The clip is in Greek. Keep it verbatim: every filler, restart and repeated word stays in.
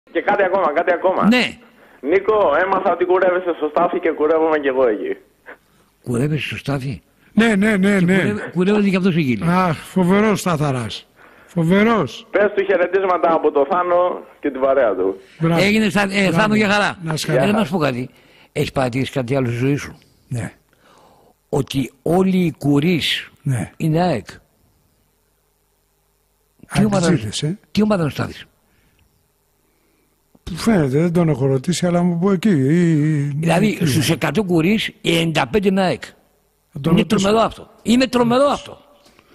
Και κάτι ακόμα, κάτι ακόμα. Ναι. Νίκο, έμαθα ότι κουρεύεσαι στο Στάφι και κουρεύομαι κι εγώ εκεί. Κουρεύεσαι στο Στάφι. Ναι, ναι, ναι, ναι. Κουρεύε, κουρεύεται και αυτός εκεί. Αχ, φοβερός Σταθαράς. Φοβερός. Πες του χαιρετίσματα από το Θάνο και την παρέα του. Μπράβο. Έγινε στα, ε, Θάνο για χαρά. Να σχαρά. Έλα να σου πω κάτι. Έχεις παρατηρήσει κάτι άλλο στη ζωή σου? Ναι, Ότι όλοι οι κουρείς ναι. είναι ΑΕΚ. Τι ομάδα, Αντιτζίδες, ε. τι ομάδα να στάθεις? Που φαίνεται, δεν τον έχω ρωτήσει, αλλά μου πω εκεί. Ή... Δηλαδή εκεί. στους εκατό κουρείς οι ενενήντα πέντε είναι ΑΕΚ. Θα τον Είναι ρωτήσω. τρομερό αυτό. Είναι τρομερό αυτό.